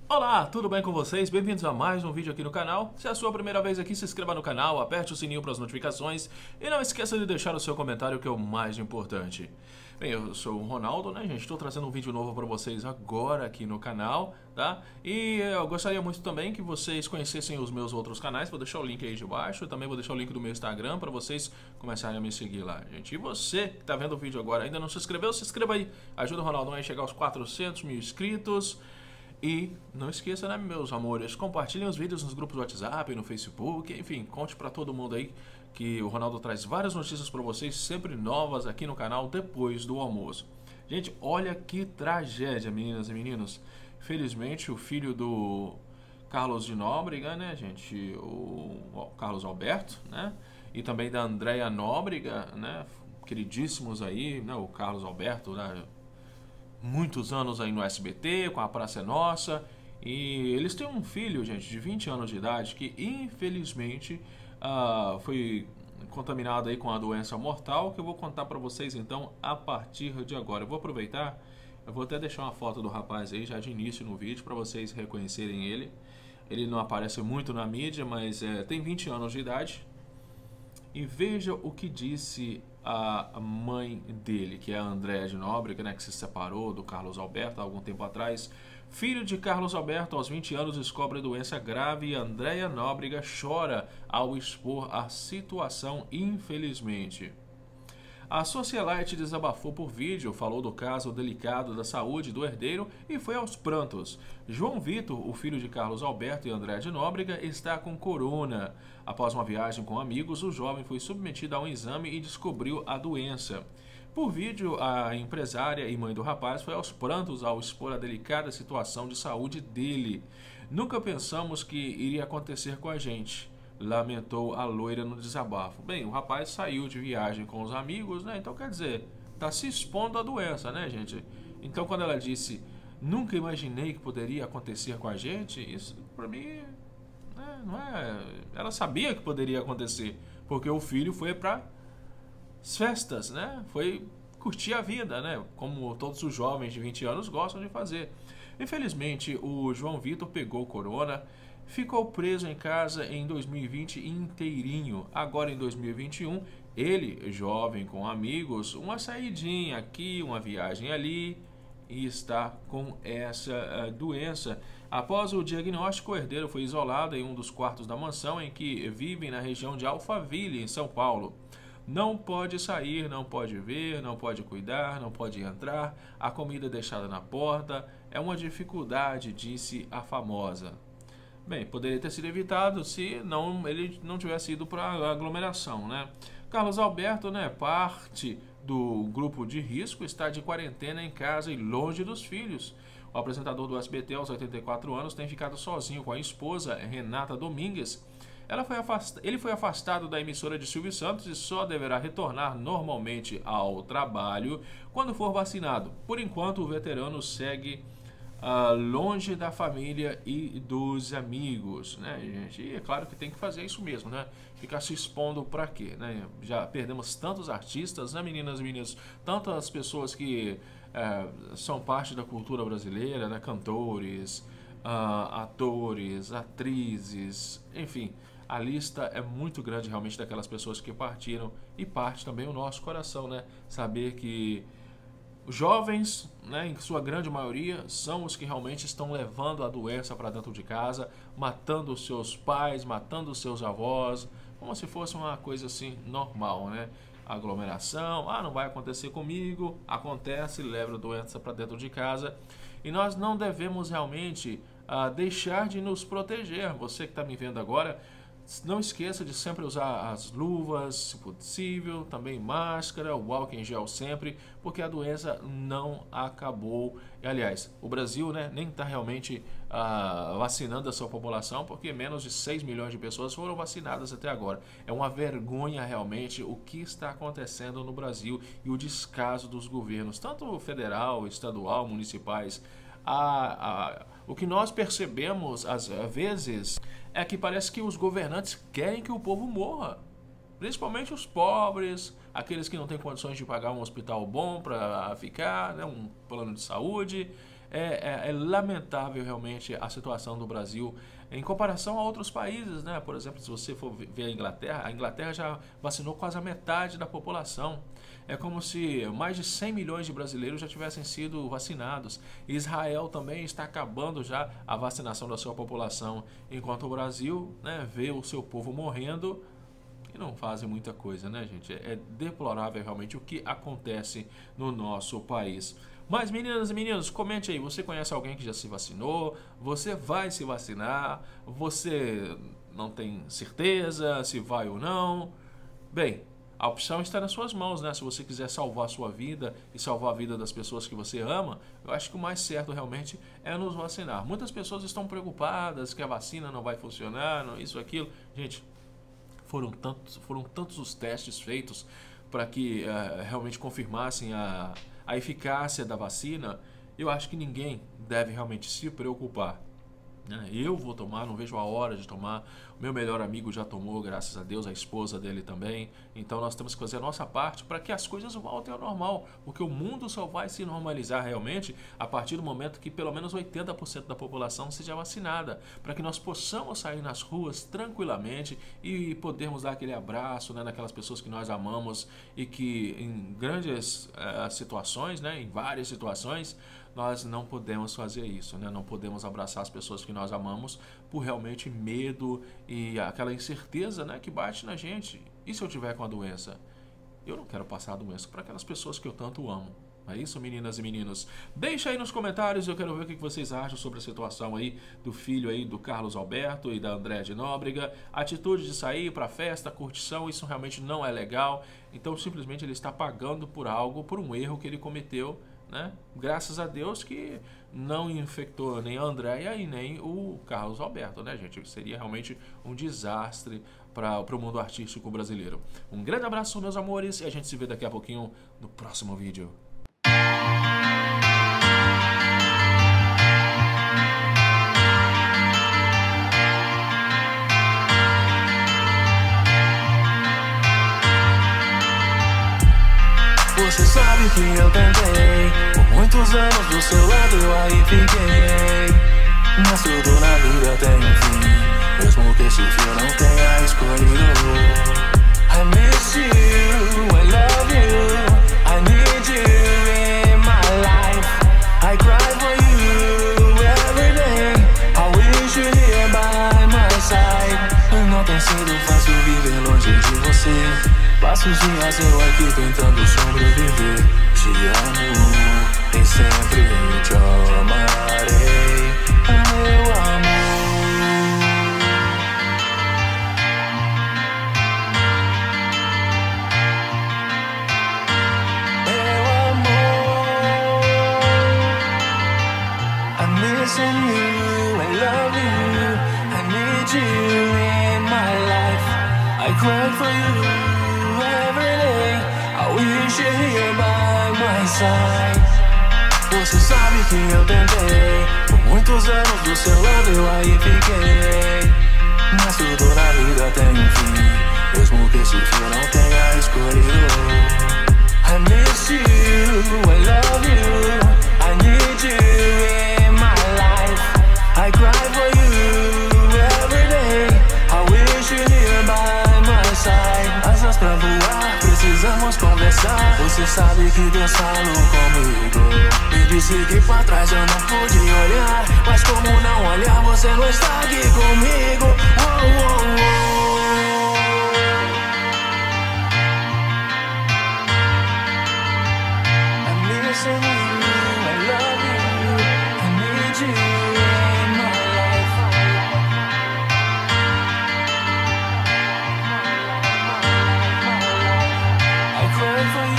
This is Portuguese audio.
Olá, tudo bem com vocês? Bem-vindos a mais um vídeo aqui no canal. Se é a sua primeira vez aqui, se inscreva no canal, aperte o sininho para as notificações e não esqueça de deixar o seu comentário, que é o mais importante. Bem, eu sou o Ronaldo, né, gente? Estou trazendo um vídeo novo para vocês agora aqui no canal, tá? E eu gostaria muito também que vocês conhecessem os meus outros canais. Vou deixar o link aí de baixo, também vou deixar o link do meu Instagram para vocês começarem a me seguir lá, gente. E você que está vendo o vídeo agora ainda não se inscreveu, se inscreva aí. Ajuda o Ronaldo a chegar aos 400 mil inscritos. E não esqueça, né, meus amores, compartilhem os vídeos nos grupos do WhatsApp, no Facebook, enfim, conte pra todo mundo aí que o Ronaldo traz várias notícias pra vocês, sempre novas aqui no canal depois do almoço. Gente, olha que tragédia, meninas e meninos. Felizmente o filho do Carlos de Nóbrega, né, gente, o Carlos Alberto, né, e também da Andréia Nóbrega, né, queridíssimos aí, né, o Carlos Alberto, né, muitos anos aí no SBT, com A Praça é Nossa, e eles têm um filho, gente, de 20 anos de idade, que infelizmente foi contaminado aí com a doença mortal, que eu vou contar pra vocês então a partir de agora. Eu vou aproveitar, eu vou até deixar uma foto do rapaz aí já de início no vídeo para vocês reconhecerem ele. Ele não aparece muito na mídia, mas tem 20 anos de idade. E veja o que disse a mãe dele, que é a Andréia de Nóbrega, né, que se separou do Carlos Alberto há algum tempo atrás. Filho de Carlos Alberto, aos 20 anos, descobre doença grave e Andréia Nóbrega chora ao expor a situação, infelizmente. A socialite desabafou por vídeo, falou do caso delicado da saúde do herdeiro e foi aos prantos. João Vitor, o filho de Carlos Alberto e André de Nóbrega, está com corona. Após uma viagem com amigos, o jovem foi submetido a um exame e descobriu a doença. Por vídeo, a empresária e mãe do rapaz foi aos prantos ao expor a delicada situação de saúde dele. Nunca pensamos que iria acontecer com a gente, lamentou a loira no desabafo. Bem, o rapaz saiu de viagem com os amigos, né? Então, quer dizer, tá se expondo à doença, né, gente? Então, quando ela disse, nunca imaginei que poderia acontecer com a gente, isso, pra mim, né, não é... Ela sabia que poderia acontecer, porque o filho foi para as festas, né? Foi curtir a vida, né? Como todos os jovens de 20 anos gostam de fazer. Infelizmente, o João Vitor pegou corona, ficou preso em casa em 2020 inteirinho. Agora em 2021, ele, jovem com amigos, uma saidinha aqui, uma viagem ali, e está com essa doença. Após o diagnóstico, o herdeiro foi isolado em um dos quartos da mansão em que vivem na região de Alphaville, em São Paulo. Não pode sair, não pode ver, não pode cuidar, não pode entrar, a comida é deixada na porta, é uma dificuldade, disse a famosa. Bem, poderia ter sido evitado se ele não tivesse ido para a aglomeração, né? Carlos Alberto, né, parte do grupo de risco, está de quarentena em casa e longe dos filhos. O apresentador do SBT, aos 84 anos, tem ficado sozinho com a esposa, Renata Domingues. Ele foi afastado da emissora de Silvio Santos e só deverá retornar normalmente ao trabalho quando for vacinado. Por enquanto, o veterano segue longe da família e dos amigos, né, gente? E é claro que tem que fazer isso mesmo, né? Ficar se expondo pra quê, né? Já perdemos tantos artistas, né, meninas e meninos? Tantas pessoas que são parte da cultura brasileira, né? Cantores, atores, atrizes, enfim. A lista é muito grande realmente daquelas pessoas que partiram e parte também o nosso coração, né? Saber que os jovens, né, em sua grande maioria, são os que realmente estão levando a doença para dentro de casa, matando os seus pais, matando os seus avós, como se fosse uma coisa assim normal, né? Aglomeração, não vai acontecer comigo, acontece, leva a doença para dentro de casa. E nós não devemos realmente deixar de nos proteger. Você que está me vendo agora, não esqueça de sempre usar as luvas, se possível, também máscara, o álcool em gel sempre, porque a doença não acabou. E, aliás, o Brasil, né, nem está realmente vacinando a sua população, porque menos de 6 milhões de pessoas foram vacinadas até agora. É uma vergonha realmente o que está acontecendo no Brasil e o descaso dos governos, tanto federal, estadual, municipais. O que nós percebemos às vezes é que parece que os governantes querem que o povo morra, principalmente os pobres, aqueles que não têm condições de pagar um hospital bom para ficar, né, um plano de saúde. É lamentável realmente a situação do Brasil em comparação a outros países, né? Por exemplo, se você for ver a Inglaterra já vacinou quase a metade da população. É como se mais de 100 milhões de brasileiros já tivessem sido vacinados. Israel também está acabando já a vacinação da sua população, enquanto o Brasil, né, vê o seu povo morrendo e não fazem muita coisa, né, gente? É deplorável realmente o que acontece no nosso país. Mas, meninas e meninos, comente aí, você conhece alguém que já se vacinou? Você vai se vacinar? Você não tem certeza se vai ou não? Bem, a opção está nas suas mãos, né? Se você quiser salvar a sua vida e salvar a vida das pessoas que você ama, eu acho que o mais certo realmente é nos vacinar. Muitas pessoas estão preocupadas que a vacina não vai funcionar, isso, aquilo. Gente, foram tantos os testes feitos para que realmente confirmassem a eficácia da vacina. Eu acho que ninguém deve realmente se preocupar. Eu vou tomar, não vejo a hora de tomar. O meu melhor amigo já tomou, graças a Deus, a esposa dele também. Então nós temos que fazer a nossa parte para que as coisas voltem ao normal, porque o mundo só vai se normalizar realmente a partir do momento que pelo menos 80% da população seja vacinada, para que nós possamos sair nas ruas tranquilamente e podermos dar aquele abraço, né, naquelas pessoas que nós amamos e que em grandes situações, né, em várias situações, nós não podemos fazer isso, né? Não podemos abraçar as pessoas que nós amamos por realmente medo e aquela incerteza, né, que bate na gente. E se eu tiver com a doença? Eu não quero passar a doença para aquelas pessoas que eu tanto amo. É isso, meninas e meninos? Deixa aí nos comentários, eu quero ver o que vocês acham sobre a situação aí do filho aí do Carlos Alberto e da Andréa de Nóbrega. A atitude de sair para festa, curtição, isso realmente não é legal. Então simplesmente ele está pagando por algo, por um erro que ele cometeu, né? Graças a Deus que não infectou nem a Andréa e nem o Carlos Alberto, né, gente? Seria realmente um desastre para o mundo artístico brasileiro. Um grande abraço, meus amores, e a gente se vê daqui a pouquinho no próximo vídeo. Você sabe que eu tentei por muitos anos do seu lado, eu aí fiquei. Mas tudo na vida tem um fim, mesmo que esse fim eu não tenha escolhido. I miss you, I love you, I need you in my life. I cry for you every day, I wish you here by my side. Não tem sido fácil viver longe de você. Passo os dias eu aqui tentando sobreviver. Te amo e sempre te amarei, meu amor. Meu amor, I'm missing you, I love you, I need you in my life. I cry for you every day, I wish you're here by my side. Você sabe que eu tentei por muitos anos do seu lado, eu aí fiquei. Mas tudo na vida tem um fim, mesmo que esse fim eu não tenha escolhido. I miss you, I love you, I need you in my life. I cry for you every day, I wish you're here by my side. Asas pra voar, precisamos conversar. Você sabe que Deus falou comigo, me disse que pra trás eu não pude olhar. Mas como não olhar, você não está aqui comigo. Oh, oh, oh. I'm missing you, I love you, I need you in my life. I cry for you.